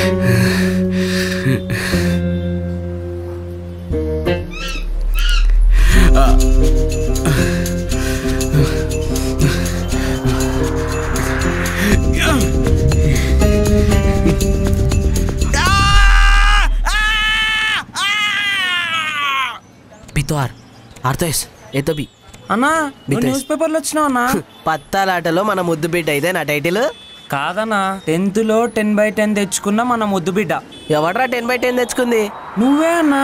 అన్నా న్యూస్ పేపర్లో వచ్చినావు అన్నా. పత్తాలాటలో మన ముద్దు బిడ్డ ఇదే నా టైటిల్ కాదన్నా, 10th లో 10/10 తెచ్చుకున్న మన ముద్దు బిడ్డ. ఎవడ్రా 10/10 తెచ్చుకుంది? నువ్వే అన్నా.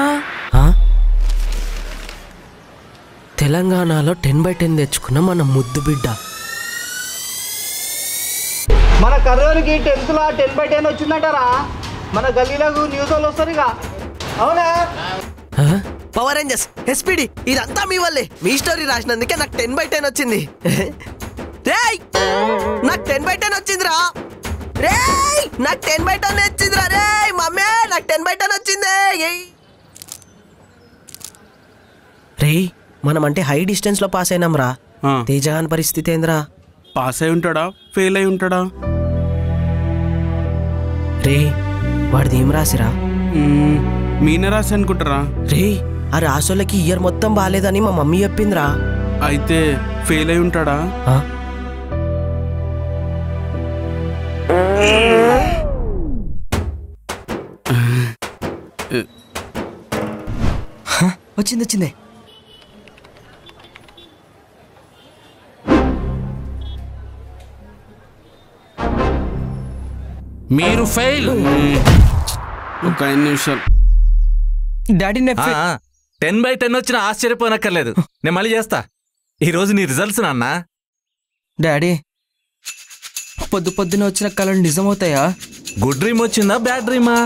తెలంగాణలో 10/10 తెచ్చుకున్న మన ముద్దు బిడ్డ. మన కర్రోనికి 10th లో 10/10 వచ్చిందంటారా? మన గల్లీలకు న్యూస్ వాళ్ళు వస్తారు ఇక. అవునా? పవర్ రేంజర్స్, ఎస్పీడీ, ఇదంతా మీ వల్లే. మీ స్టోరీ రాసినందుకే నాకు 10/10 వచ్చింది. రేయ్, నాకు 10/10 వచ్చిందిరా. రేయ్, నాకు 10/10 వచ్చిందిరా. రేయ్ మమ్మీ, నాకు 10/10 వచ్చింది. రేయ్, మనం అంటే హై డిస్టెన్స్ లో పాస్ అయినాం రా. తేజగాన్ పరిస్థితి ఏంద్రా? పాస్ అయి ఉంటాడా, ఫెయిల్ అయి ఉంటాడా? రే, వాడిది ఏం రాసిరా? మీనే రాసి అనుకుంటారా? రే, ఆ రాసోళ్ళకి ఇయర్ మొత్తం బాగాలేదని మా మమ్మీ చెప్పిందిరా. అయితే ఫెయిల్ అయి ఉంటాడా? వచ్చింది. మీరు ఫెయిల్. ఒక 5 నిమిషాలు. డాడీ 10/10 వచ్చినా ఆశ్చర్యపోనక్కర్లేదు. నేను మళ్ళీ చేస్తా. ఈరోజు నీ రిజల్ట్స్ నాన్న. డాడీ, పొద్దున వచ్చిన కళలు నిజమవుతాయా? గుడ్ డ్రీమ్ వచ్చిందా, బ్యాడ్ డ్రీమా?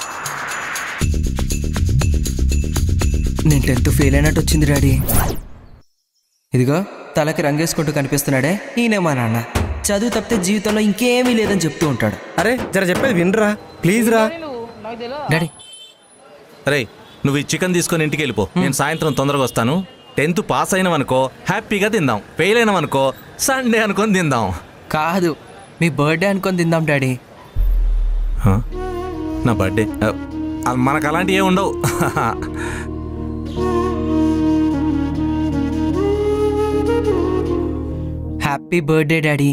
నేను 10th ఫెయిల్ అయినట్టు వచ్చింది డాడీ. ఇదిగో తలకి రంగేసుకుంటూ కనిపిస్తున్నాడే, ఈయనే మా నాన్న. చదువు తప్పితే జీవితంలో ఇంకేమీ లేదని చెప్తూ ఉంటాడు. అరే జర చెప్పేది వినరా ప్లీజ్ రా. డాడీ, రే, నువ్వు ఈ చికెన్ తీసుకొని ఇంటికి వెళ్ళిపో. నేను సాయంత్రం తొందరగా వస్తాను. 10th పాస్ అయినావనుకో హ్యాపీగా తిందాం. ఫెయిల్ అయినావనుకో సండే అనుకొని తిందాం. కాదు, మీ బర్త్డే అనుకొని తిందాం డాడీ. నా బర్త్డే? మనకు అలాంటివి ఏమి ఉండవు. Happy birthday daddy.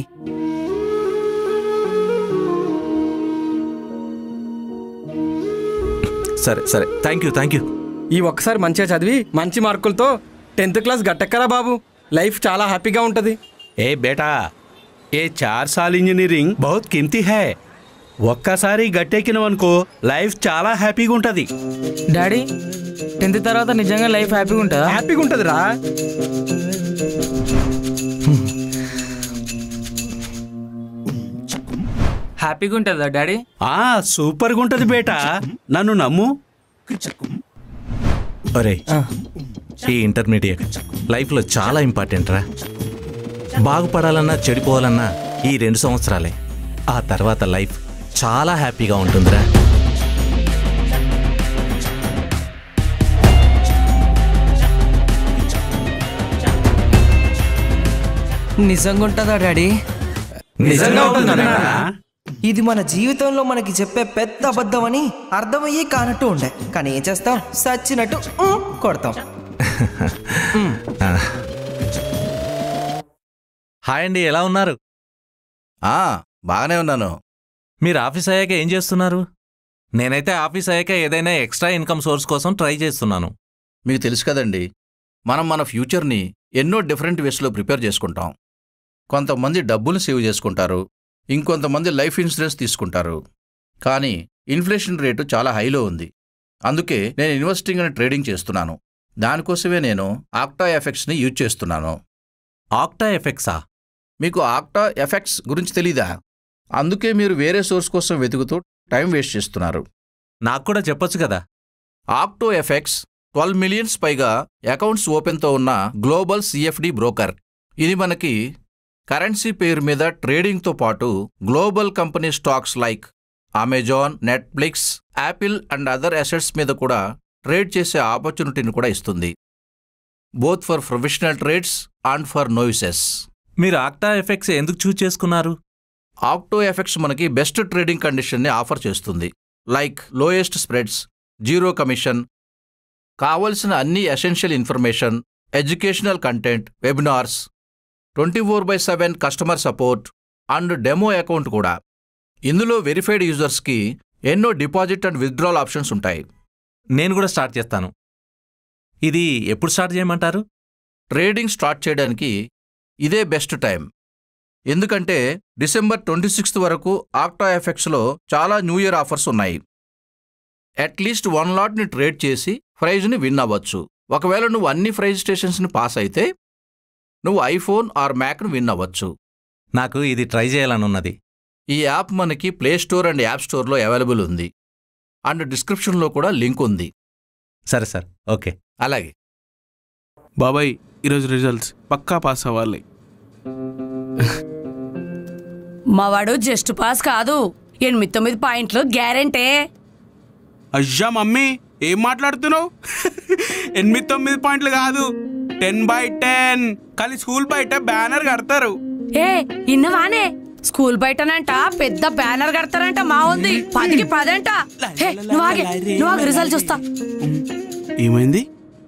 సరే, థ్యాంక్ యూ. ఈ ఒక్కసారి మంచిగా చదివి మంచి మార్కులతో 10th క్లాస్ గట్టెక్కరా బాబు. లైఫ్ చాలా హ్యాపీగా ఉంటుంది. ఏ బేటా, ఏ 4 साल ఇంజనీరింగ్ బహుత్ కిమ్తీ హై. ఒక్కసారి గట్టెక్కినవనుకో లైఫ్ చాలా హ్యాపీగా ఉంటుంది. డాడీ, 10th తర్వాత నిజంగా లైఫ్ హ్యాపీగా ఉంటుందా? హ్యాపీగా ఉంటుంది రా. హ్యాపీగా ఉంటుందా డాడీ? సూపర్గా ఉంటుంది బేటా, నన్ను నమ్ము. అరే, ఈ ఇంటర్మీడియట్ లైఫ్లో చాలా ఇంపార్టెంట్ రా. బాగుపడాలన్నా చెడిపోవాలన్నా ఈ 2 సంవత్సరాలే. ఆ తర్వాత లైఫ్ చాలా హ్యాపీగా ఉంటుందిరా. నిజంగా ఉంటుందా డాడీ? నిజంగా ఉంటుందా? ఇది మన జీవితంలో మనకి చెప్పే పెద్ద అబద్ధం అని అర్థమయ్యి కానట్టు ఉండే, కానీ ఏం చేస్తాం, సచ్చినట్టు కొడతాం. హాయ్ అండి, ఎలా ఉన్నారు? బాగానే ఉన్నాను. మీరు ఆఫీస్ అయ్యాక ఏం చేస్తున్నారు? నేనైతే ఆఫీస్ అయ్యాక ఏదైనా ఎక్స్ట్రా ఇన్కమ్ సోర్స్ కోసం ట్రై చేస్తున్నాను. మీకు తెలుసు కదండి, మనం మన ఫ్యూచర్ని ఎన్నో డిఫరెంట్ వేస్లో ప్రిపేర్ చేసుకుంటాం. కొంతమంది డబ్బులు సేవ్ చేసుకుంటారు, ఇంకొంతమంది లైఫ్ ఇన్సూరెన్స్ తీసుకుంటారు. కానీ ఇన్ఫ్లేషన్ రేటు చాలా హైలో ఉంది. అందుకే నేను ఇన్వెస్టింగ్ అండ్ ట్రేడింగ్ చేస్తున్నాను. దానికోసమే నేను ఆక్టా ఎఫెక్ట్స్ని యూజ్ చేస్తున్నాను. ఆక్టా ఎఫెక్ట్సా? మీకు ఆక్టా ఎఫెక్ట్స్ గురించి తెలీదా? అందుకే మీరు వేరే సోర్స్ కోసం వెతుకుతూ టైం వేస్ట్ చేస్తున్నారు. నాకు కూడా చెప్పొచ్చు కదా. ఆక్టో ఎఫెక్ట్స్ 12 మిలియన్స్ పైగా అకౌంట్స్ ఓపెన్తో ఉన్న గ్లోబల్ సిఎఫ్డి బ్రోకర్. ఇది మనకి కరెన్సీ పేరు మీద ట్రేడింగ్తో పాటు global company stocks like Amazon, Netflix, Apple and other assets మీద కూడా ట్రేడ్ చేసే ఆపర్చునిటీని కూడా ఇస్తుంది. Both for professional trades and for novices. మీరు ఆక్టా ఎఫెక్ట్స్ ఎందుకు చూజ్ చేసుకున్నారు? ఆక్టో ఎఫెక్ట్స్ మనకి బెస్ట్ ట్రేడింగ్ కండిషన్ని ఆఫర్ చేస్తుంది. Like lowest spreads, zero commission, కావలసిన అన్ని essential information, educational content, webinars, 24/7 customer support and demo account కూడా. ఇందులో వెరిఫైడ్ యూజర్స్కి ఎన్నో డిపాజిట్ అండ్ విత్డ్రాల్ ఆప్షన్స్ ఉంటాయి. నేను కూడా స్టార్ట్ చేస్తాను. ఇది ఎప్పుడు స్టార్ట్ చేయమంటారు? ట్రేడింగ్ స్టార్ట్ చేయడానికి ఇదే బెస్ట్ టైం. ఎందుకంటే December 26 వరకు ఆక్టా ఎఫెక్ట్స్లో చాలా న్యూ ఇయర్ ఆఫర్స్ ఉన్నాయి. అట్లీస్ట్ 1 లాట్ని ట్రేడ్ చేసి ప్రైజ్ని విన్ అవ్వచ్చు. ఒకవేళ నువ్వు అన్ని ప్రైజ్ స్టేషన్స్ని పాస్ అయితే నువ్వు ఐఫోన్ ఆర్ మ్యాక్ను విన్ అవ్వచ్చు. నాకు ఇది ట్రై చేయాలని ఉన్నది. ఈ యాప్ మనకి ప్లే స్టోర్ అండ్ యాప్ స్టోర్లో అవైలబుల్ ఉంది. అండ్ డిస్క్రిప్షన్లో కూడా లింక్ ఉంది. సరే సార్, ఓకే. అలాగే బాబాయ్, ఈరోజు రిజల్ట్స్ పక్కా పాస్ అవ్వాలి. మావాడు జస్ట్ పాస్ కాదు, 8-9 పాయింట్లు గ్యారెంటీ. అయ్యా మమ్మీ, ఏం మాట్లాడుతున్నావు? 8-9 పాయింట్లు కాదు, 10/10. కానీ స్కూల్ బయట బ్యానర్ కడతారు. ఏ ఇన్నవానే, స్కూల్ బయటనంట పెద్ద బ్యానర్ కడతారంట. మా ఉంది 10కి 10 అంట. నువ్వు రిజల్ట్ చూస్తా. ఏమైంది?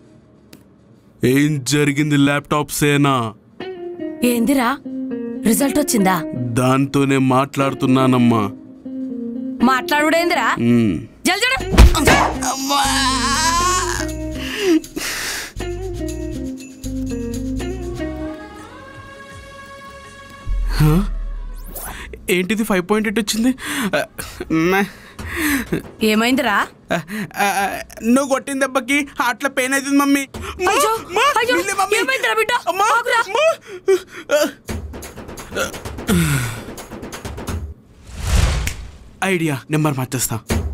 ఏం జరిగింది? ల్యాప్టాప్ సేనా ఏందిరా, రిజల్ట్ వచ్చిందా? దాంతోనే మాట్లాడుతున్నానమ్మా. మాట్లాడుడేందిరా? జల్జడు. ఏంటిది 5.8 వచ్చింది? ఏమైందిరా? నువ్వు కొట్టిన దెబ్బకి అట్లా పెయిన్ అవుతుంది మమ్మీ. ఏమైందిరా బిడ్డ? ఐడియా, నెంబర్ మార్చేస్తా.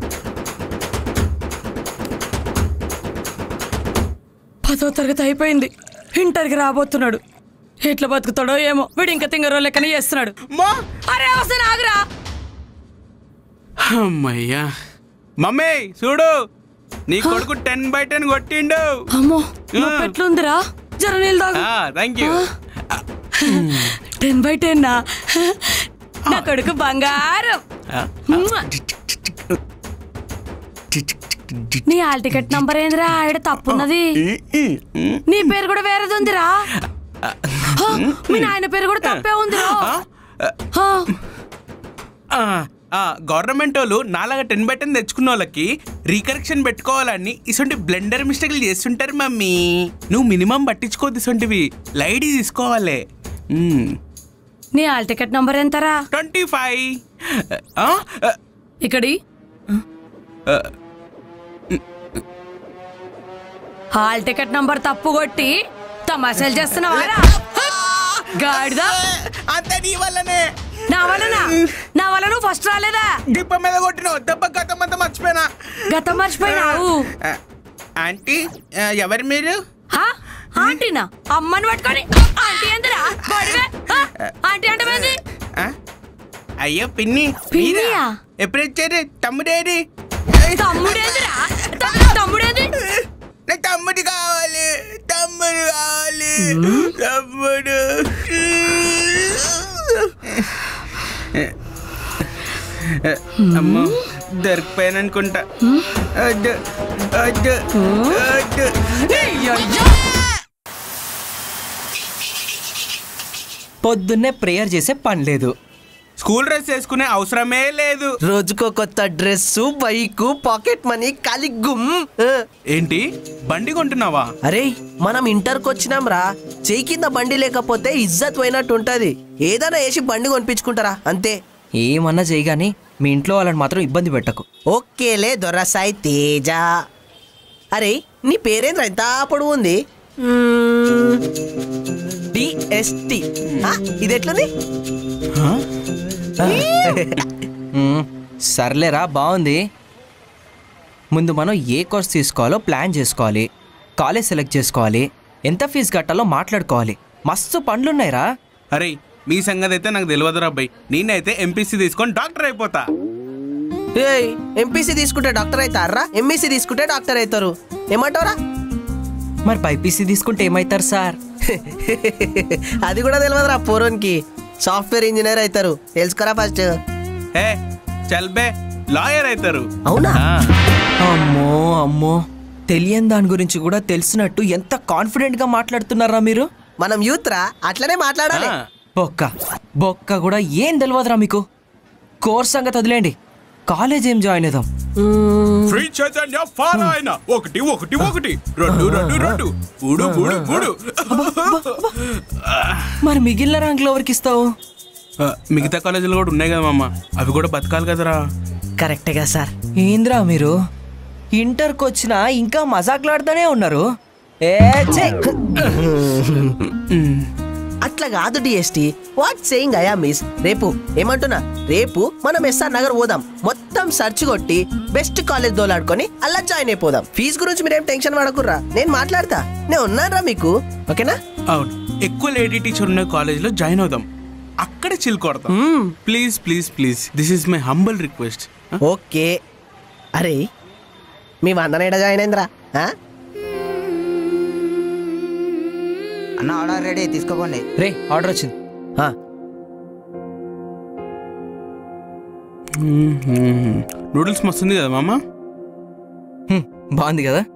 పదో తరగతి అయిపోయింది, ఇంటర్కి రాబోతున్నాడు. ఎట్లా బతుకుతాడో ఏమో, వీడు ఇంకా తింగరో లెక్కనే చేస్తున్నాడు. అరే అవసరం ఆగురా. అమ్మయ్యా, మమ్మీ చూడు, నీ కొడుకు 10/10 కొట్టిండు. అమ్మో, ఎట్లుందిరా? జర నీళ్ళు తాగు. Thank you. 10/10 నా కొడుకు బంగారం. నీ హాల్ టికెట్ నంబర్ ఏందిరా? ఆవిడ తప్పున్నది. నీ పేరు కూడా వేరేది ఉందిరా. మీ నాయన పేరు కూడా తప్పే ఉందిరా. గవర్నమెంట్ వాళ్ళు నాలాగా 10/10 తెచ్చుకున్న వాళ్ళకి రీకరెక్షన్ పెట్టుకోవాలని ఇసొంటి బ్లెండర్ మిస్టేక్లు చేస్తుంటారు మమ్మీ. నువ్వు మినిమం పట్టించుకోవద్దు, ఇసొంటివి లైట్ తీసుకోవాలి. నీ హాల్ టికెట్ నంబర్ ఎంతరా? 25. ఇక్కడి హాల్ టికెట్ నంబర్ తప్పు కొట్టి తమాషాలు చేస్తున్నావారా? గాడిదా, అంత నీ వల్లనే. నా వల్ల నువ్వు ఫస్ట్ రాలేదా? డిప్ప మీద కొట్టినావు దెబ్బ, గతం అంతా మర్చిపోయినా. గతం మర్చిపోయినావు? ఆంటీ, ఎవరు మీరు? ఆంటీనా? అమ్మని పట్టుకొని ఆంటీ ఎందురా? ఆంటీ అంటే అయ్యో పిన్ని. పిన్నియా? ఎప్పుడు వచ్చారు? తమ్ముడేది? తమ్ముడేదిరా? తమ్ముడేది? నాకు తమ్ముడు కావాలి, తమ్ముడు కావాలి, తమ్ముడు. అమ్మో, దొరికిపోయాను అనుకుంటా. పొద్దున్నే ప్రేయర్ చేసే పని లేదు, స్కూల్ డ్రెస్ వేసుకునే అవసరమే లేదు. రోజుకో కొత్త డ్రెస్సు, బైక్, పాకెట్ మనీ, ఖాళీ గుమ్. ఏంటి, బండి కొంటున్నావా? అరే, మనం ఇంటర్కి వచ్చినాం రా. చేయి కింద బండి లేకపోతే ఇజ్జత్ పోయినట్టు ఉంటది. ఏదైనా వేసి బండి కొనిపించుకుంటారా, అంతే. ఏమన్నా చేయగాని మీ ఇంట్లో వాళ్ళని మాత్రం ఇబ్బంది పెట్టకు. ఓకేలే దొరసాయి తేజ. అరే, నీ పేరేంద్ర ఎంత పొడవు ఉంది? డిఎస్టి. ఇది ఎట్లుంది? సర్లేరా, బాగుంది. ముందు మనం ఏ కోర్స్ తీసుకోవాలో ప్లాన్ చేసుకోవాలి, కాలేజ్ సెలెక్ట్ చేసుకోవాలి, ఎంత ఫీజు కట్టాలో మాట్లాడుకోవాలి. మస్తు పనులున్నాయిరా. అరే, మీ సంగతి అయితే నాకు తెలియదురా అబ్బాయి. నేనైతే ఎంపీసీ తీసుకొని డాక్టర్ అయిపోతా. ఎంపీసీ తీసుకుంటే డాక్టర్ అవుతారా? ఎంఈసీ తీసుకుంటే డాక్టర్ అవుతారు. ఏమంటారా? మరి బైపీసీ తీసుకుంటే ఏమవుతారు సార్? అది కూడా తెలియదురా పోరోన్కి. సాఫ్ట్వేర్ ఇంజనీర్ అవుతారు, తెలుసుకోరా ఫస్ట్. ఏ చల్ బే, లాయర్ అవుతారు. అవునా? అమ్మో అమ్మో, తెలియని దాని గురించి కూడా తెలిసినట్టు ఎంత కాన్ఫిడెంట్ గా మాట్లాడుతున్నారా మీరు? మనం యూత్ రా, అట్లనే మాట్లాడాలి. బొక్క కూడా ఏం తెలియదురా మీకు. కోర్స్ సంగతి వదిలేండి, కాలేజ్ ఏం జాయిన్ అవుదాం? శ్రీ చైతన్య పారాయణ 1 1 1 2 2 2 3 3 3. మరి మిగిలిన ర్యాంకులు ఎవరికి ఇస్తావు? మిగతా కాలేజీలు కూడా ఉన్నాయి కదా మామ, అవి కూడా బతకాలి కదరా. కరెక్టేగా సార్. ఏంద్రా మీరు ఇంటర్కి వచ్చినా ఇంకా మజాకులాడుతూనే ఉన్నారు. అట్లా కాదు డిఎస్టీ. వాట్ సేయింగ్ అయా మిస్. రేపు ఏమంటున్నా, రేపు మనం ఎస్ఆర్ నగర్ పోదాం, మొత్తం సర్చ్ కొట్టి బెస్ట్ కాలేజ్ దోలాడుకొని అలా జాయిన్ అయిపోదాం. ఫీజు గురించి మీరేం టెన్షన్ పడకుర్రా, నేను మాట్లాడతా, నేను ఉన్నానరా మీకు. ఓకేనా? అవును, ఎక్కువ లేడీ టీచర్ ఉన్న కాలేజ్లో జాయిన్ అవుదాం, అక్కడే చిల్ కొడతాం. Please please please, this is my humble request. Okay. అరే మీ వందనేడ జాయిన్ అయిందిరా? అన్న ఆర్డర్ రెడీ, తీసుకోకండి. రే ఆర్డర్ వచ్చింది. నూడిల్స్ మస్తుంది కదా మామ. బాగుంది కదా.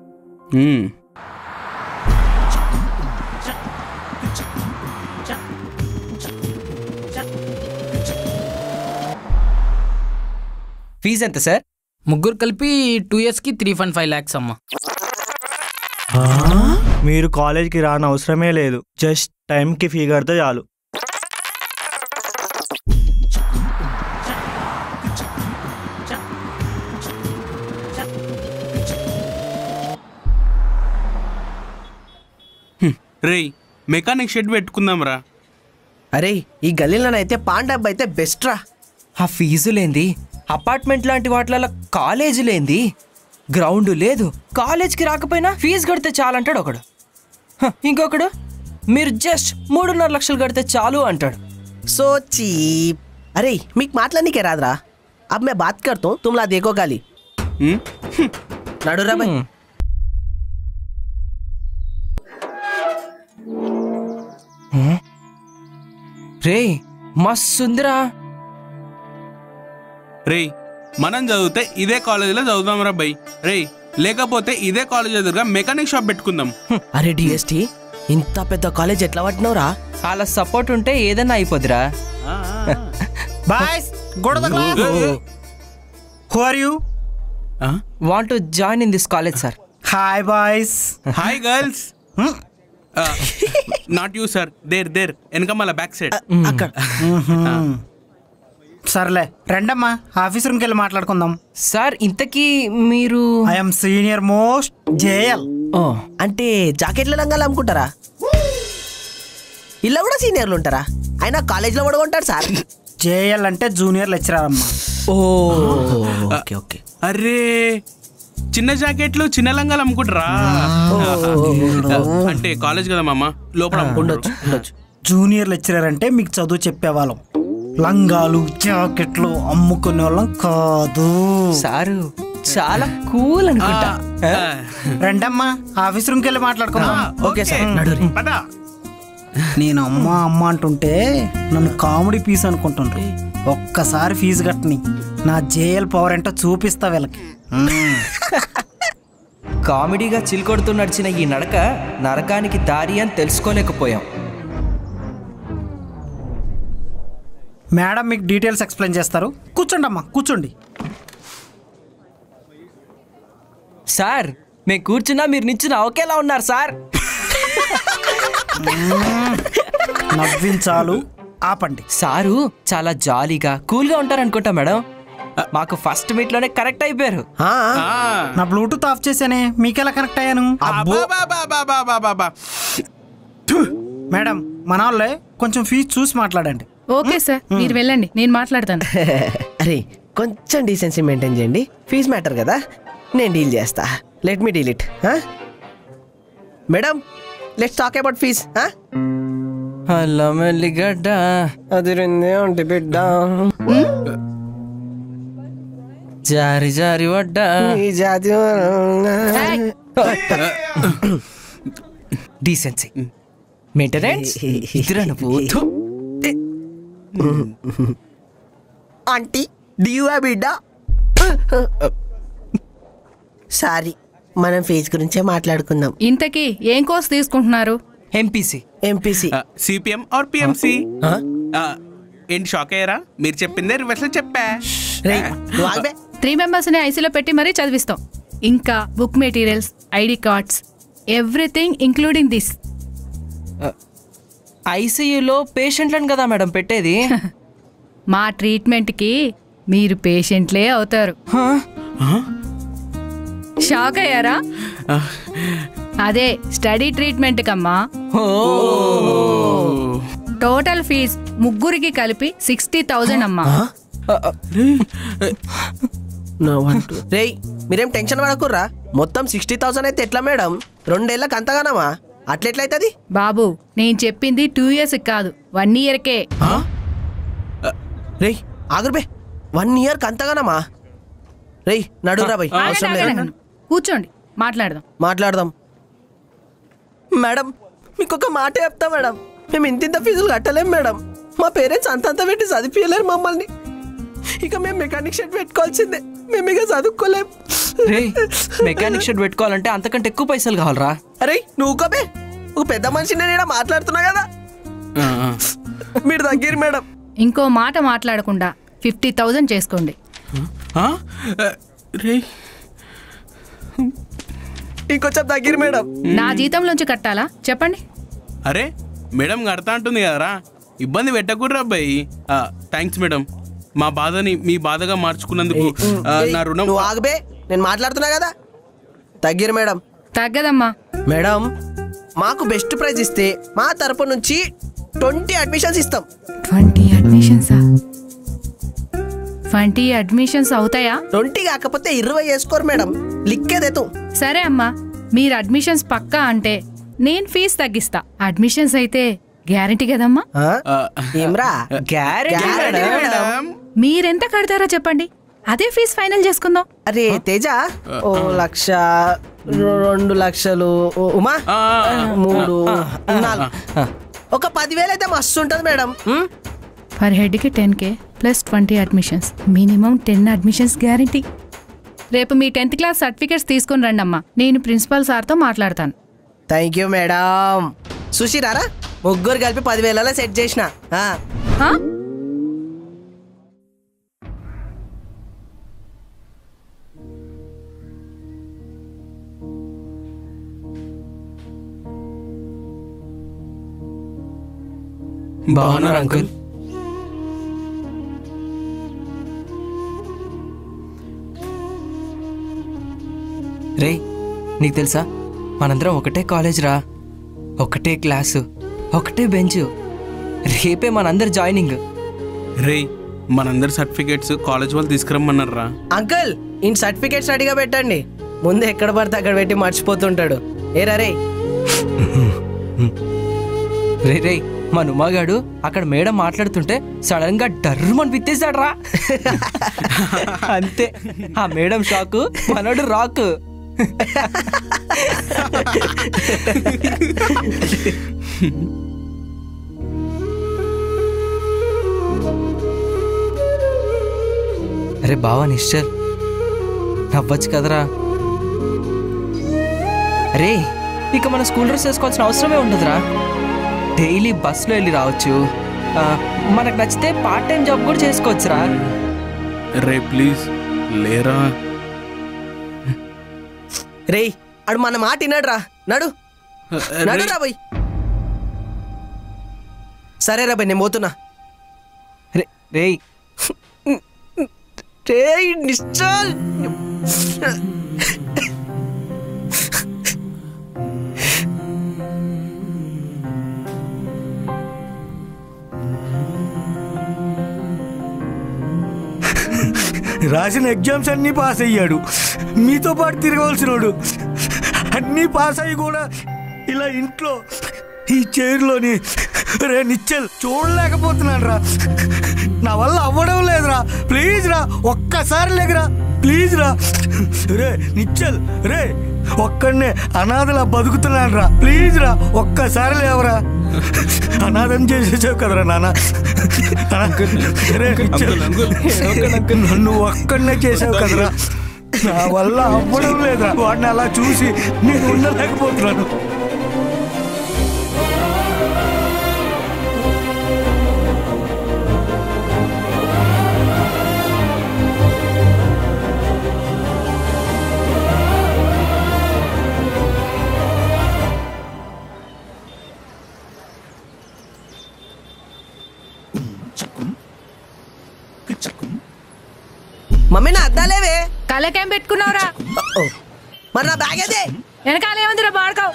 ఫీజు ఎంత సార్? ముగ్గురు కలిపి 2 years కి 3.5 lakhs అమ్మా. మీరు కాలేజ్కి రాని అవసరమే లేదు, జస్ట్ టైంకి ఫీ కడితే చాలు. రేయ్ మెకానిక్ షెడ్ పెట్టుకుందాం రా. అరే ఈ గల్లీలోనైతే పాండబ్ అయితే బెస్ట్ రా. ఆ ఫీజు లేంది, అపార్ట్మెంట్ లాంటి వాటిలలో కాలేజీ లేంది, గ్రౌండ్ లేదు, కాలేజ్కి రాకపోయినా ఫీజు కడితే చాలంటాడు ఒకడు. ఇంకొకడు మీరు జస్ట్ 3.5 లక్షలు కడితే చాలు అంటాడు. So cheap. అరే మీకు మాట్లాడనీకే రాదురా. అబ్ మే బాత్ కర్తా హూం, తుమ్ లా దేఖో గాలి. నడురా బై. రే మస్తుందిరా. రేయ్ మనం చదివితే ఇదే కాలేజీలో చదువుదాం రా బై. రేయ్ లేకపోతే ఇదే కాలేజ్ ఎదురుగా మెకానిక్ షాప్ పెట్టుకుందాం. అరే డిఎస్టీ, ఇంత పెద్ద కాలేజ్ ఎట్లా పట్టినవురా? అలా సపోర్ట్ ఉంటే ఏదైనా అయిపోద్దిరా. బాయ్స్ గొడవ. Who are you? Want to join in this college sir. Hi boys. Hi girls. Not you sir, there వెనక మళ్ళీ బ్యాక్ సైడ్ అక్కడ. సర్లే రండమ్మా, ఆఫీస్ రూమ్కి వెళ్ళి మాట్లాడుకుందాం. సార్ ఇంతకీ మీరు? I'm senior most JL. అంటే జాకెట్ల రంగాలు అమ్ముకుంటారా? ఇలా కూడా సీనియర్లు ఉంటారా? అయినా కాలేజ్లో కూడా ఉంటారు సార్. జేఎల్ అంటే జూనియర్ లెక్చరర్ అమ్మా. Okay okay. అరే చిన్న జాకెట్లు చిన్న లంగాలు అమ్ముకుంటారా? అంటే కాలేజ్ కదా మామ, లోపల ఉండొచ్చు. జూనియర్ లెక్చరర్ అంటే మీకు చదువు చెప్పేవాళ్ళం, లంగాలు జాకెట్లు అమ్ముకునే వాళ్ళం కాదు. సారు చాలా కూల్ అనుకుంటా. రండమ్మా, ఆఫీస్ రూమ్కి వెళ్ళి మాట్లాడుకుందాం. ఓకే సార్, నడురి. నేను అమ్మ అంటుంటే నన్ను కామెడీ పీస్ అనుకుంటుండ్రు. ఒక్కసారి ఫీజు కట్టని, నా జేఎల్ పవర్ ఏంటో చూపిస్తా వీళ్ళకి. కామెడీగా చిల్కొడుతూ నడిచిన ఈ నడక నరకానికి దారి అని తెలుసుకోలేకపోయాం. మేడం మీకు డీటెయిల్స్ ఎక్స్ప్లెయిన్ చేస్తారు, కూర్చోండి అమ్మా, కూర్చోండి. సార్ మేము కూర్చున్నా మీరు నిల్చున్నా ఒకేలా ఉన్నారు సార్. నవ్వించాలు ఆపండి. సారు చాలా జాలీగా కూల్గా ఉంటారు అనుకుంటా మేడం. మాకు ఫస్ట్ మీట్ లోనే కనెక్ట్ అయిపోయారు. నా బ్లూటూత్ ఆఫ్ చేసానే, మీకెలా కనెక్ట్ అయ్యాను? మేడం మన వాళ్ళే, కొంచెం ఫీజు చూసి మాట్లాడండి. ఓకే సార్, మీరు వెళ్ళండి, నేను మాట్లాడతాను. అరే కొంచెం డీసెన్సీ మెయింటైన్ చేయండి, ఫీజ్ మ్యాటర్ కదా, నేను డీల్ చేస్తా. Let me deal it. Madam let's talk about fees. Hello మెల్లిగడ్డ అదిరిందే ఉంటే బిడ్డ, జారి జారి వడ్డా డీసెన్సీ మెయింటెనెన్స్ ఇదిరా నువ్వు. ఆంటీ డూ యు హావ్ బిడ్డ? సారీ, మనం ఫీజు గురించే మాట్లాడుకుందాం. ఇంతకీ ఏం కోర్స్ తీసుకుంటున్నారు? MPC. MPC. CPM or PMC? ఏంటి షాక్ అయ్యారా? మీరు చెప్పిందే రివర్స్ లో చెప్పా. 3 members ని ఐసీలో పెట్టి మరీ చదివిస్తాం. ఇంకా book materials, ID cards, everything including this. ఐసీయూలో పేషెంట్లను కదా మేడం పెట్టేది. మా ట్రీట్మెంట్కి మీరు పేషెంట్లే అవుతారు. షాక్ అయ్యారా? అదే స్టడీ ట్రీట్మెంట్ కమ్మా. టోటల్ ఫీజ్ ముగ్గురికి కలిపి 60,000 అమ్మా. రేయ్, మీరేం టెన్షన్ పడకుర్రా. మొత్తం 60,000 అయితే ఎట్లా మేడం? 2 ఏళ్ళకి అంతగానమా? అట్లెట్లయితుంది బాబు? నేను చెప్పింది 2 years కాదు, 1 yearకే. రేయ్ ఆగురుబే, 1 yearకి అంతగానమా? రేయ్ నడురా బై, అవసరం లేదు. కూర్చోండి, మాట్లాడదాం. మేడం, మీకు ఒక మాట చెప్తా మేడం. మేము ఇంత ఫీజులు కట్టలేం మేడం. మా పేరెంట్స్ అంతంత పెట్టి చదివించలేరు మమ్మల్ని. ఇక మేము మెకానిక్ షెడ్ పెట్టుకోవాల్సిందే. మేము ఇక చదువుకోలేం. మెకానిక్ షెడ్ పెట్టుకోవాలంటే అంతకంటే ఎక్కువ పైసలు కావాలరా. అరే నువ్వు కబే, ఒక పెద్ద మనిషి నేను మాట్లాడుతున్నా కదా. మీరు దగ్గర మేడం. ఇంకో మాట మాట్లాడకుండా 50,000 చేసుకోండి. ఇంకొంచెం దగ్గర మేడం. నా జీతంలోంచి కట్టాలా చెప్పండి. అరే మేడం కడతా అంటుంది కదరా, ఇబ్బంది పెట్టకూడరా అబ్బాయి. థ్యాంక్స్ మేడం, మా బాధని మీ బాధగా మార్చుకున్నందుకు నా రుణం. నువ్వు ఆగబే, నేను మాట్లాడుతున్నా కదా. దగ్గర మేడం. తగ్గదమ్మా మేడం. మాకు బెస్ట్ ప్రైజ్ ఇస్తే మా తరపు నుంచి 20 అడ్మిషన్స్ ఇస్తాం. 20 అడ్మిషన్సా? 20 అడ్మిషన్స్ అవుతాయా? 20 కాకపోతే 20 వేసుకోరు మేడం, లిక్కేదేతు. సరే అమ్మా, మీరు అడ్మిషన్స్ పక్కా అంటే నేను ఫీజు తగ్గిస్తా. అడ్మిషన్స్ అయితే గ్యారంటీ కదమ్మా? ఏమ్రా గ్యారెంటీ మేడం. మీరెంత కడతారో చెప్పండి, అదే ఫీజు ఫైనల్ చేసుకుందాం. అరే తేజ, 1,00,000, 2 లక్షలు, ఉమా 3, 4, ఒక 10,000 అయితే మస్తు ఉంటుంది మేడం. పర్ హెడ్కి 10K plus 20 admissions, minimum 10 admissions guarantee. రేపు మీ 10th క్లాస్ సర్టిఫికేట్స్ తీసుకుని రండి అమ్మా, నేను ప్రిన్సిపల్ సార్తో మాట్లాడతాను. Thank you madam. సుశీరారా, ముగ్గురు కలిపి 10,000 సెట్ చేసిన. బాగున్నారు అంకుల్? రే, నీకు తెలుసా మనందరం ఒకటే కాలేజ్ రా, ఒకటే క్లాసు, ఒకటే బెంచ్. రేపే మనందరి జాయినింగ్. రే, మనందరి సర్టిఫికేట్స్ కాలేజ్ వాళ్ళు తీసుకురమ్మన్నారా? అంకుల్, ఇన్ సర్టిఫికేట్స్ రెడీగా పెట్టండి. ముందు ఎక్కడ పడితే అక్కడ పెట్టి మర్చిపోతుంటాడు. ఏరా రే. రే రే, మా నుమాగాడు అక్కడ మేడం మాట్లాడుతుంటే సడన్ గా డర్మని పిత్తేసాడు రా. అంతే, ఆ మేడం షాకు, మనోడు రాకు. అరే బావా నిశ్చల్, నవ్వచ్చు కదరా. అరే, ఇక మన స్కూల్ డ్రెస్ వేసుకోవాల్సిన అవసరమే ఉండదురా. డైలీ బస్సులో వెళ్ళి రావచ్చు. మనకు నచ్చితే పార్ట్ టైం జాబ్ కూడా చేసుకోవచ్చురా. రే ప్లీజ్ లేరా. రే, అడు మన మాట విన్నాడు రా. నడు నడు రా బై. సరే రా బై, నేను పోతున్నా. రే రే నిశ్చల్. రాసిన ఎగ్జామ్స్ అన్నీ పాస్ అయ్యాడు, మీతో పాటు తిరగవలసినోడు. అన్నీ పాస్ అయ్యి కూడా ఇలా ఇంట్లో ఈ చైర్లోని రే నిశ్చల్ చూడలేకపోతున్నాను రా. నా వల్ల అవ్వడం లేదురా. ప్లీజ్ రా, ఒక్కసారి లేకరా ప్లీజ్ రా. రే నిశ్చల్, రే ఒక్కడనే అనాథలా బతుకుతున్నాను రా. ప్లీజ్ రా, ఒక్కసారి లేవరా. అనాథం చేసేసావు కదరా నాన్న. నన్ను ఒక్కడనే చేసావు కదరా. నా వల్ల అవ్వడం లేదా, వాడిని అలా చూసి నేను ఉండలేకపోతున్నాను. మమ్మీ నా అద్దాలేవే. కళ్ళకేం పెట్టుకున్నావురా? మరి నా బ్యాగ్ అదే వెనకాల ఏముందిరా బాడుకోవు.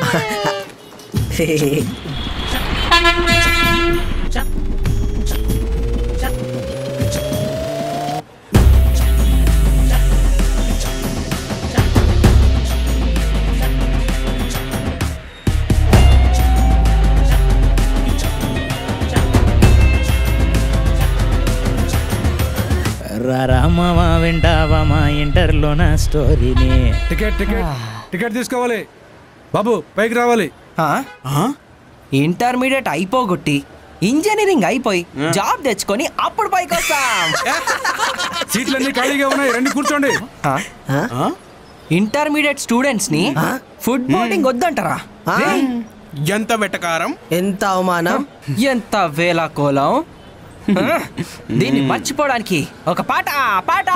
రామా వింటావా మా ఇంటర్లో నా స్టోరీని. టికెట్ తీసుకోవాలి బాబు, పైకి రావాలి. ఇంటర్మీడియట్ అయిపోగొట్టి ఇంజనీరింగ్ అయిపోయి జాబ్ తెచ్చుకొని అప్పుడు పైకి వస్తాం. సీట్లన్నీ ఖాళీగా ఉన్నాయి, రండి కూర్చోండి. ఇంటర్మీడియట్ స్టూడెంట్స్ ని ఫుడ్ బోర్డింగ్ వద్దంటారా? ఎంత వెటకారం, ఎంత అవమానం, ఎంత వేలాకోలం. దీన్ని మర్చిపోవడానికి ఒక పాట పాట.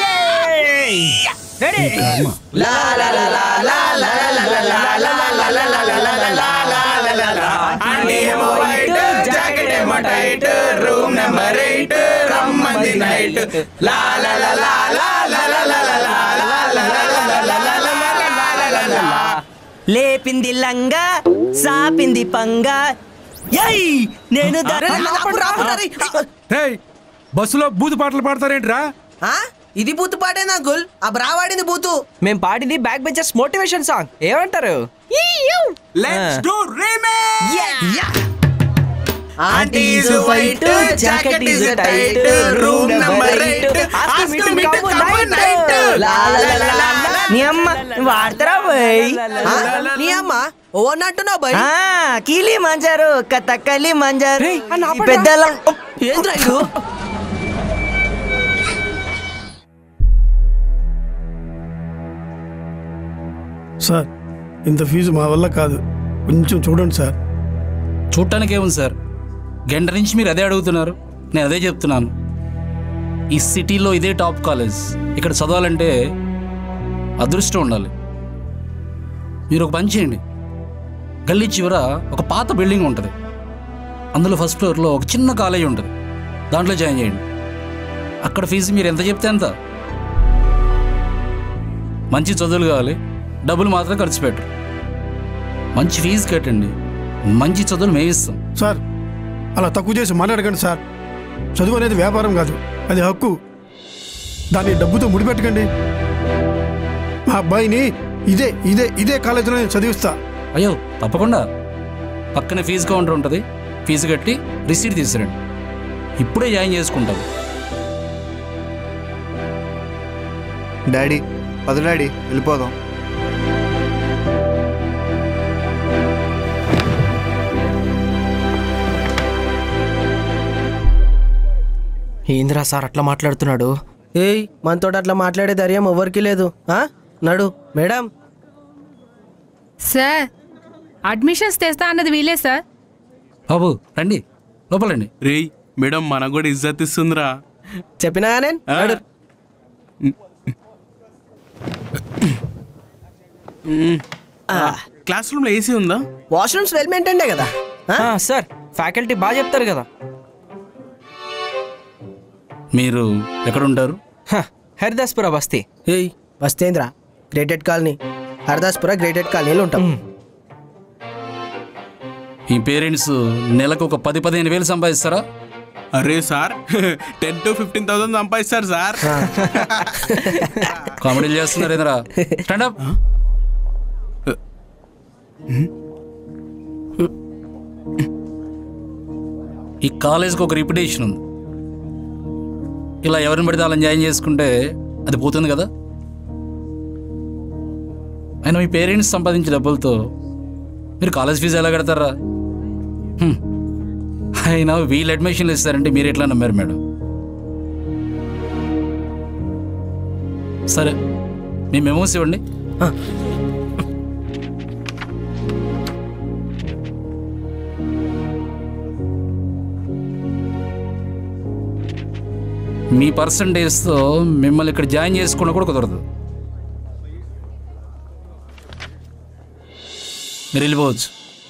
లేపింది లంగా సాపింది పంగా. నేను బస్సులో బూతు పాటలు పాడతారేంట్రా? ఇది బూతు పాటేనా గుల్? ఆ బ్రావాడింది బూతు. మేము పాడింది బ్యాక్ బెంచర్స్ మోటివేషన్ సాంగ్. ఏమంటారు? Let's do remake. Auntie is white, jacket is tight, room number 8, ask me to come night. La la la la la. నీ అమ్మ వాడతారా బయ్? నీ అమ్మ ఓనంటున్నావు బయ్? కీలి మంజారు కథకలి మంజారు పెద్దల ఏంద్రా ఇది? సార్ ఇంత ఫీజు మా వల్ల కాదు, కొంచెం చూడండి సార్. చూడటానికి ఏముంది సార్, గంట నుంచి మీరు అదే అడుగుతున్నారు, నేను అదే చెప్తున్నాను. ఈ సిటీలో ఇదే టాప్ కాలేజ్. ఇక్కడ చదవాలంటే అదృష్టం ఉండాలి. మీరు ఒక పని చేయండి, గల్లీ చివర ఒక పాత బిల్డింగ్ ఉంటుంది, అందులో ఫస్ట్ ఫ్లోర్లో ఒక చిన్న కాలేజ్ ఉంటుంది, దాంట్లో జాయిన్ చేయండి. అక్కడ ఫీజు మీరు ఎంత చెప్తే అంత. మంచి చదువులు కావాలి, డబ్బులు మాత్రం ఖర్చు పెట్టరు. మంచి ఫీజు కట్టండి, మంచి చదువులు మేమిస్తాం. సార్ అలా తక్కువ చేసి మాట్లాడకండి సార్. చదువు అనేది వ్యాపారం కాదు, అది హక్కు. దాన్ని డబ్బుతో ముడిపెట్టకండి. మా అబ్బాయిని ఇదే ఇదే ఇదే కాలేజీలో నేను చదివిస్తా. అయ్యో తప్పకుండా, పక్కనే ఫీజు కౌంటర్ ఉంటుంది, ఫీజు కట్టి రిసీట్ తీసుకురండి, ఇప్పుడే జాయిన్ చేసుకుంటాం. డాడీ పద డాడీ వెళ్ళిపోదాం. ఏంద్రా సార్ అట్లా మాట్లాడుతున్నాడు? ఏయ్ మనతో అట్లా మాట్లాడే ధైర్యం ఎవరికి లేదు. నడు మేడం. సార్ అడ్మిషన్స్ తెస్తా అన్నది వీలే సార్. బాబు రండి లోపలండి. రే మేడం మనకు కూడా ఇజ్జత్ ఇస్తుందిరా. చెప్పినా నేను నడు. క్లాస్ రూమ్ లో ఏసీ ఉందా? వాష్రూమ్స్ వెల్ మెయింటైన్డే కదా సార్, ఫ్యాకల్టీ బాగా చెప్తారు కదా. మీరు ఎక్కడ ఉంటారు? హరిదాస్పుర బస్తీ. ఏయ్ బస్తేంద్ర, గ్రేటెడ్ కాలనీ, హరిదాస్పుర గ్రేటెడ్ కాలనీలో ఉంటాం. మీ పేరెంట్స్ నెలకు ఒక 10-15 వేలు సంపాదిస్తారా? అరే సార్ 10,000 to 15,000 సంపాదిస్తారు సార్. కామెడీలు చేస్తున్నారు ఏదరా? స్టాండప్. ఈ కాలేజ్కి ఒక రిప్యుటేషన్ ఉంది, ఇలా ఎవరిని పడితే వాళ్ళని జాయిన్ చేసుకుంటే అది పోతుంది కదా. అయినా మీ పేరెంట్స్ సంపాదించే డబ్బులతో మీరు కాలేజ్ ఫీజు ఎలా కడతారా? అయినా వీళ్ళు అడ్మిషన్లు ఇస్తారంటే మీరు ఎట్లా నమ్మారు మేడం? సరే మీ మెమోస్ ఇవ్వండి. మీ పర్సంటేజ్తో మిమ్మల్ని ఇక్కడ జాయిన్ చేసుకున్నా కూడా కుదరదు. మీరు వెళ్ళిపోవచ్చు.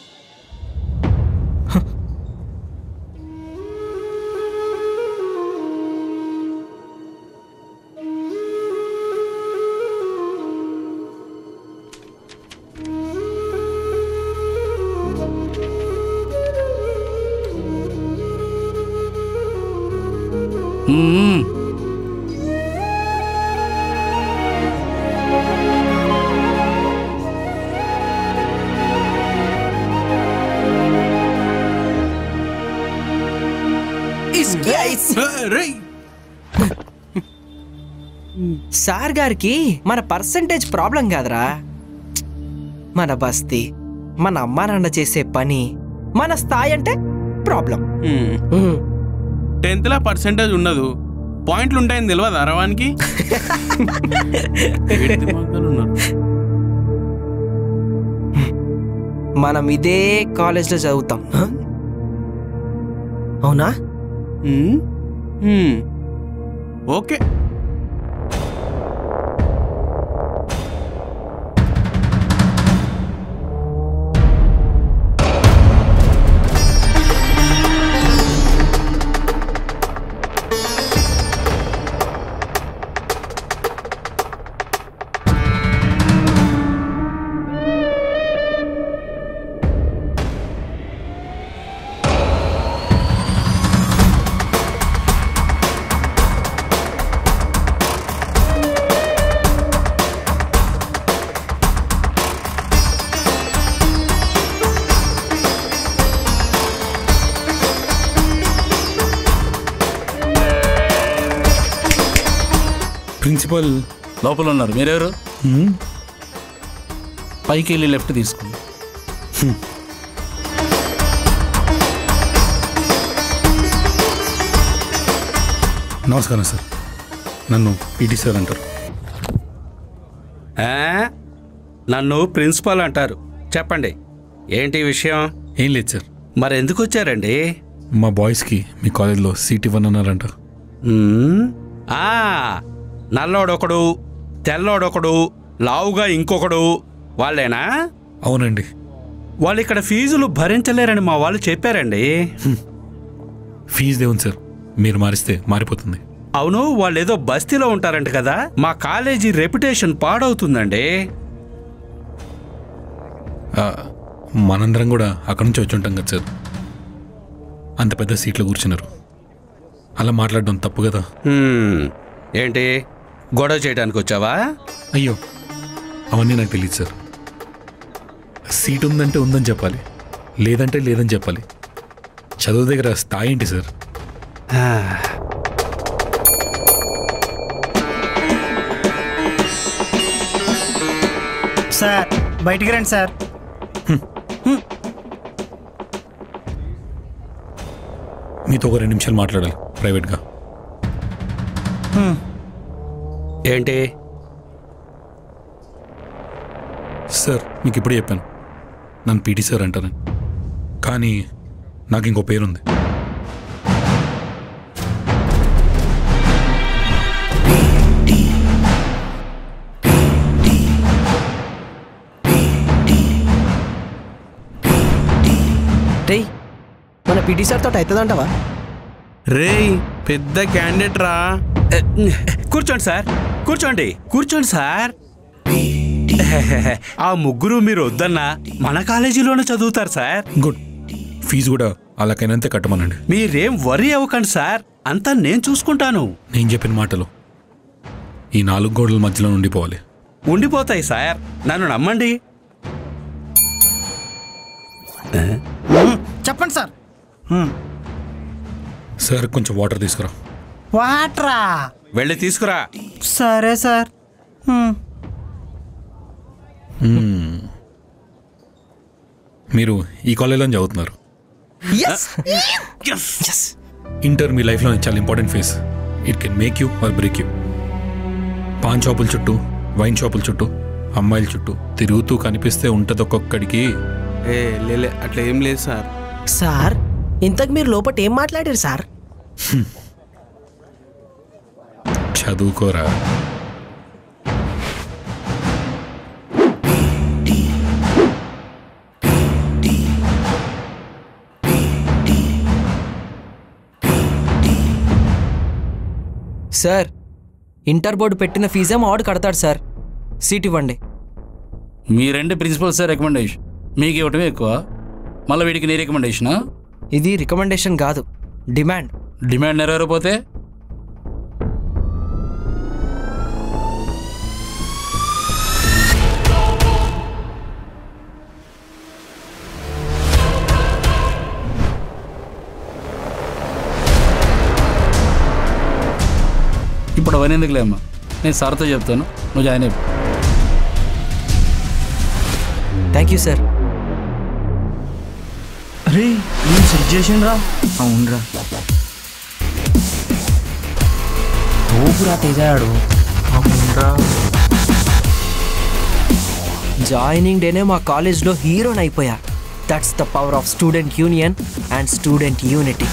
సార్ గారికి మన పర్సంటేజ్ ప్రాబ్లం కాదురా, మన బస్తీ, మన అమ్మా నాన్న చేసే పని, మన స్థాయి అంటే ప్రాబ్లం. 10th పర్సంటేజ్ ఉండదు, పాయింట్లు ఉంటాయని తెలియదు అరవానికి. మనం ఇదే కాలేజ్లో చదువుతాం. అవునా? ఓకే. ప్రిన్సిపల్ లోపల ఉన్నారు. మీరెవరు? పైకి వెళ్ళి లెఫ్ట్ తీసుకోండి. నమస్కారం సార్, నన్ను పీటీ సార్ అంటారు. నన్ను ప్రిన్సిపాల్ అంటారు. చెప్పండి, ఏంటి విషయం? ఏం లేదు సార్. మరి ఎందుకు వచ్చారండి? మా బాయ్స్కి మీ కాలేజ్లో సీట్ ఇవ్వనన్నారంట. నల్లోడొకడు, తెల్లోడొకడు, లావుగా ఇంకొకడు, వాళ్ళేనా? అవునండి. వాళ్ళు ఇక్కడ ఫీజులు భరించలేరని మా వాళ్ళు చెప్పారండి. ఫీజు దేవును సార్, మీరు మారిస్తే మారిపోతుంది. అవును, వాళ్ళు ఏదో బస్తీలో ఉంటారంట కదా. మా కాలేజీ రెప్యుటేషన్ పాడవుతుందండి. మనందరం కూడా అక్కడి నుంచి వచ్చి ఉంటాం కదా సార్. అంత పెద్ద సీట్లో కూర్చున్నారు, అలా మాట్లాడడం తప్పు కదా. ఏంటి, గొడవ చేయడానికి వచ్చావా? అయ్యో, అవన్నీ నాకు తెలియదు సార్. సీట్ ఉందంటే ఉందని చెప్పాలి, లేదంటే లేదని చెప్పాలి. చదువు దగ్గర స్థాయి ఏంటి సార్? సార్ బయటికి రండి సార్. మీతో ఒక 2 నిమిషాలు మాట్లాడాలి ప్రైవేట్గా. ఏంటి సార్, మీకు ఇప్పుడే చెప్పాను నన్ను పీటీ సార్ అంటారని, కానీ నాకు ఇంకో పేరుంది. రేయ్, మన పీటీ సార్ తోటి అవుతుందంటావా? రేయ్, పెద్ద క్యాండిడేట్ రా. కూర్చోండి సార్, కూర్చోండి కూర్చోండి సార్. ఆ ముగ్గురు మీరు వద్దన్నా మన కాలేజీలోనే చదువుతారు సార్. గుడ్. ఫీజు కూడా అలాగైనంతే కట్టమనండి. మీరేం వరీ అవ్వకండి సార్, అంతా నేను చూసుకుంటాను. నేను చెప్పిన మాటలు ఈ 4 గోడల మధ్యలో ఉండిపోవాలి. ఉండిపోతాయి సార్, నన్ను నమ్మండి. చెప్పండి సార్. సార్, కొంచెం వాటర్ తీసుకురా. వాటరా? వెళ్ళి తీసుకురా. సరే సార్. మీరు ఈ కాలేజీలో చదువుతున్నారు. ఇంటర్ మీ లైఫ్లో చాలా important phase. It can make you or break you. పాన్ షాపుల చుట్టూ, వైన్ షాపుల చుట్టూ, అమ్మాయిల చుట్టూ తిరుగుతూ కనిపిస్తే ఉంటుంది ఒక్కొక్కడికి. లేలే అట్లా ఏం లేదు సార్. సార్ ఇంతకు మీరు లోపల ఏం మాట్లాడారు సార్? చదువుకోరా. సార్ ఇంటర్ బోర్డు పెట్టిన ఫీజే మా వాడు కడతాడు సార్. సీట్ ఇవ్వండి. మీరంటే ప్రిన్సిపల్ సార్ రికమెండేషన్, మీకు ఇవ్వటమే ఎక్కువ, మళ్ళీ వీడికి నీ రికమెండేషనా? ఇది రికమెండేషన్ కాదు, డిమాండ్. డిమాండ్ నెరవేరపోతే ఇప్పుడు అవన్నీ ఎందుకులే అమ్మా, నేను సార్తో చెప్తాను, నువ్వు జాయిన్ అయిపో. Thank you sir. అరే నేను సెట్ చేసిండ్రా. అవునరా, తోపురా తేజాడు. అవునరా, జాయినింగ్ డేనే మా కాలేజ్లో హీరోని అయిపోయా. That's the power of student union and student unity.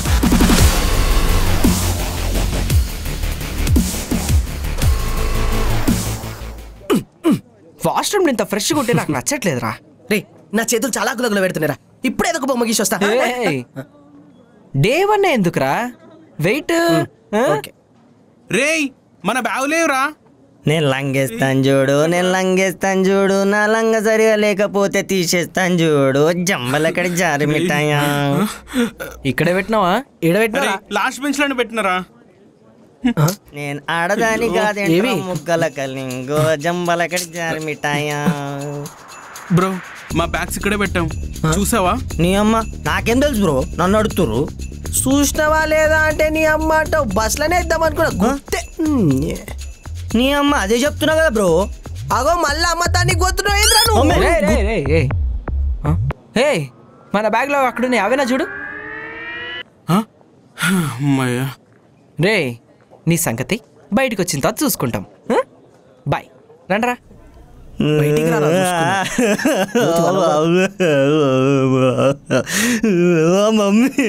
Washroom ఇంత ఫ్రెష్గా ఉంటే నాకు నచ్చట్లేదురా. రే నా చేతులు చాలా గులగుల పెడుతున్నారా. ఇప్పుడే ఏదో ఒక బొమ్మ గీసి వస్తా. డే 1 ఎందుకురా, వెయిట్. రేయ్ మన బ్యాగ్ లేవురా. నేను లంగేస్తాను చూడు, నేను లంగేస్తాను చూడు, నా లంగ సరిగా లేకపోతే తీసేస్తాను చూడు. జంబలక్కడ జారి మిఠాయా. ఇక్కడే పెట్టినావా? పెట్టినా లాస్ట్ బెంచ్ లోనే పెట్టినారా? నేను ఆడదాని కాదేంటి ముగ్గల కలింగో జంబలక్కడ జారి మిఠాయా. బ్రో మా బ్యాగ్స్ ఇక్కడే పెట్టాం, చూసావా? నీ అమ్మ నాకేం తెలుసు బ్రో, నన్ను అడుగుతురు. చూసినావా లేదా అంటే నీ అమ్మ అంటావు. బస్లోనే ఇద్దాం అనుకున్నా గుర్తే. నీ అమ్మ అదే చెప్తున్నా కదా బ్రో. అగో మళ్ళీ అమ్మతానికి గొత్తున్నావు ఏంద్రా నువ్వు? మన బ్యాగ్లో అక్కడున్నాయి, అవేనా చూడు. రే నీ సంగతి బయటకు వచ్చిన తర్వాత చూసుకుంటాం. బాయ్, రండ్రా. బయటికి రా. మమ్మీ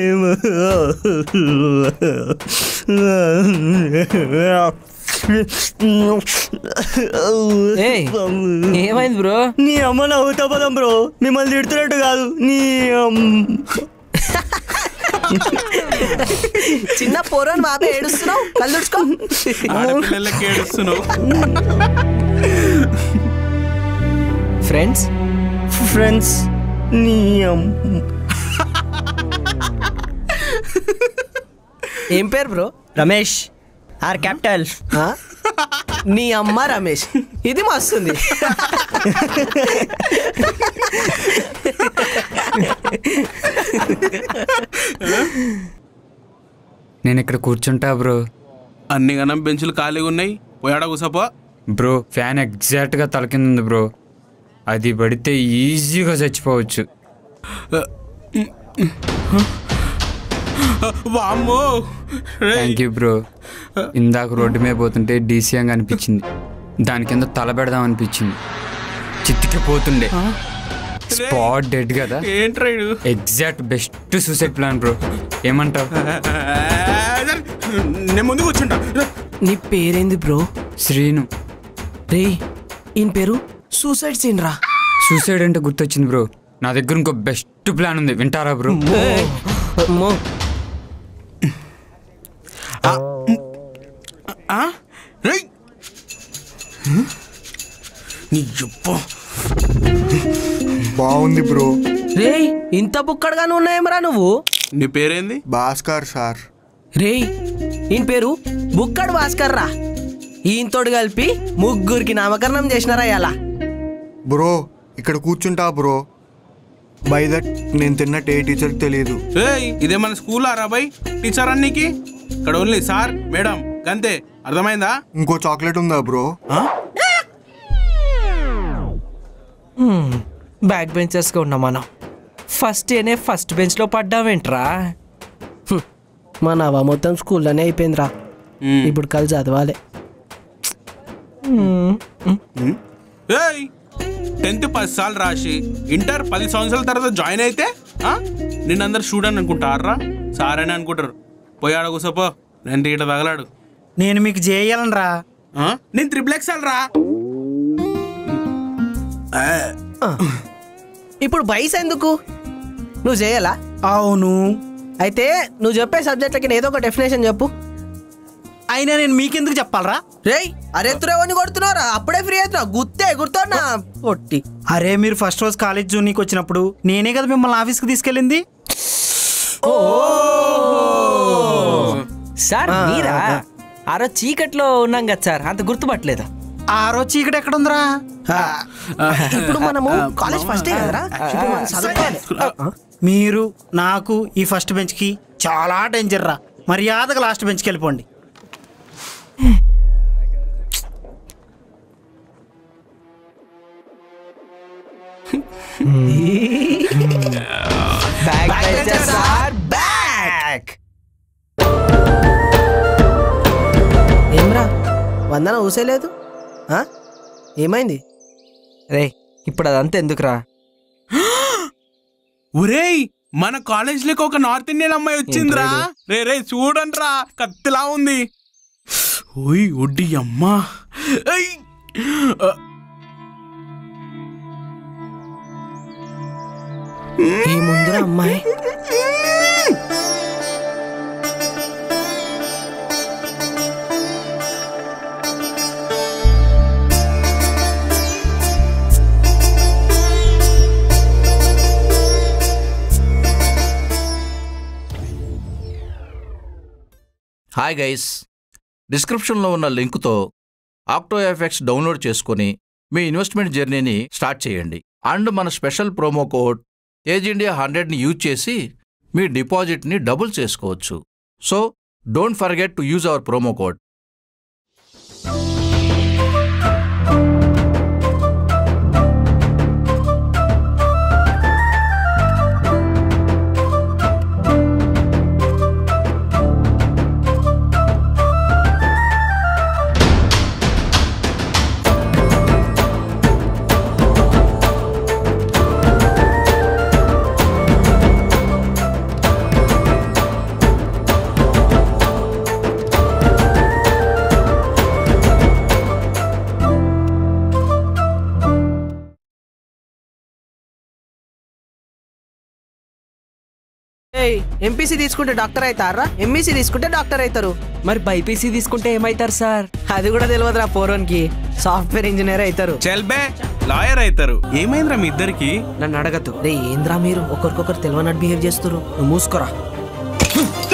ఏమైంది బ్రో? నీ అమ్మ నవ్వుతా పదం బ్రో, మిమ్మల్ని తిడుతున్నట్టు కాదు. నీ చిన్న పోరని బాబే ఏడుస్తున్నావు, కళ్ళు తుడుచుకో. ఆడపిల్లలకి ఏడుస్తున్నావు. ఫ్రెండ్స్ ఫ్రెండ్స్ నీ ఏం పేరు బ్రో? Ramesh are capital. నీ అమ్మ రమేష్, ఇది మస్తుంది. నేను ఇక్కడ కూర్చుంటా బ్రో. అన్ని గనం బెంచులు ఖాళీగా ఉన్నాయి, పోయాడా కూసపో. బ్రో ఫ్యాన్ ఎగ్జాక్ట్గా తల కింద ఉంది బ్రో, అది పడితే ఈజీగా చచ్చిపోవచ్చు. Thank you bro. ఇందాక రోడ్డు మీద పోతుంటే డీసీఎంగా అనిపించింది, దాని కింద తల పెడదాం అనిపించింది. చిత్తికిపోతుండే. స్పాట్ డెడ్ కదా. Exact best suicide plan bro, ఏమంటావు? నేను ముందు కూర్చుంటా. నీ పేరేంది బ్రో? శ్రీను. రే ఈయన పేరు సూసైడ్ సీన్ రా. సూసైడ్ అంటే గుర్తొచ్చింది బ్రో, నా దగ్గర ఇంకో బెస్ట్ ప్లాన్ ఉంది, వింటారా బ్రో? బాగుంది బ్రో. రే ఇంత బుక్కడుగానే ఉన్నాయేమరా నువ్వు? నీ పేరేంది? భాస్కర్ సార్. రే ఈయన పేరు బుక్కడు భాస్కర్ రా. ఈయనతోడు కలిపి ముగ్గురికి నామకరణం చేసినారా ఇలా. బ్రో ఇక్కడ కూర్చుంటా బ్రో. బై దట్ నేను తిన్నట్టు ఏ టీచర్కి తెలియదు. ఇదే మన స్కూల్ రా బై, టీచర్ అన్నికి ఇక్కడ ఓన్లీ సార్ మేడం అంతే, అర్థమైందా? ఇంకో చాక్లెట్ ఉందా బ్రో? బ్యాక్ బెంచర్స్గా ఉన్నాం మనం. ఫస్ట్ ఏనే ఫస్ట్ బెంచ్లో పడ్డావేంట్రా? మా నవ మొత్తం స్కూల్లోనే అయిపోయిందిరా. ఇప్పుడు కలిసి చదవాలి. 10th 10 సార్లు రాసి ఇంటర్ 10 సంవత్సరాల తర్వాత జాయిన్ అయితే నిన్నందరు స్టూడెంట్ అనుకుంటారా? సారని అనుకుంటారు. పోయాడు కూసపో, నేను ఈట తగలాడు. నేను మీకు చేయగలనరా. నేను త్రిప్లెక్స్ రా. ఇప్పుడు బైస్ ఎందుకు? నువ్వు చేయాలా? అవును. అయితే నువ్వు చెప్పే సబ్జెక్ట్లకి ఏదో ఒక డెఫినేషన్ చెప్పు. అయినా నేను మీకెందుకు చెప్పాలరా? రేయ్ అరెత్తురేవని కొడుతున్నారా? అప్పుడే ఫ్రీ అవుతున్నా గుర్తున్నా పొట్టి. అరే మీరు ఫస్ట్ రోజు కాలేజ్ జూనికి వచ్చినప్పుడు నేనే కదా మిమ్మల్ని ఆఫీస్కి తీసుకెళ్ళింది. సార్ మీరా? ఆ రోజు చీకట్లో ఉన్నాం కదా సార్, అంత గుర్తుపట్టలేదు. ఆ రోజు చీకటి ఎక్కడ ఉందిరా? ఇప్పుడు మనము కాలేజ్ ఫస్ట్ కదరా. మీరు నాకు ఈ ఫస్ట్ బెంచ్కి చాలా డేంజర్ రా. మర్యాదగా లాస్ట్ బెంచ్కి వెళ్ళిపోండి. ఏమ్రా వందన ఊసేలేదు? ఏమైంది? రే ఇప్పుడు అదంతా ఎందుకురా? ఒరేయ్ మన కాలేజీలోకి ఒక నార్త్ ఇండియన్ అమ్మాయి వచ్చిందిరా. రే చూడండిరా, కత్తిలా ఉంది. ఓయ్ ఒడ్డి అమ్మా. ఈ ముందురా అమ్మాయి. హాయ్ గైస్, డిస్క్రిప్షన్లో ఉన్న లింకుతో ఆక్టోఎఫ్ఎక్స్ డౌన్లోడ్ చేసుకొని మీ ఇన్వెస్ట్మెంట్ జర్నీని స్టార్ట్ చేయండి. అండ్ మన special promo code age India 100ని యూజ్ చేసి మీ డిపాజిట్ని డబుల్ చేసుకోవచ్చు. So don't forget to use our promo code. MPC తీసుకుంటే డాక్టర్ అవుతారా? ఎంఈసీ తీసుకుంటే డాక్టర్ అవుతారు. మరి బైపీసీ తీసుకుంటే ఏమవుతారు సార్? అది కూడా తెలియదురా పోరోన్కి. సాఫ్ట్వేర్ ఇంజనీర్ అవుతారు. చల్బే లాయర్ అవుతారు. ఏమైందిరా మీ ఇద్దరికి? నన్ను అడగద్దు. రే ఏంద్రా మీరు ఒకరికొకరు తెలియనట్టు బిహేవ్ చేస్తారు. నువ్వు మూసుకోరా.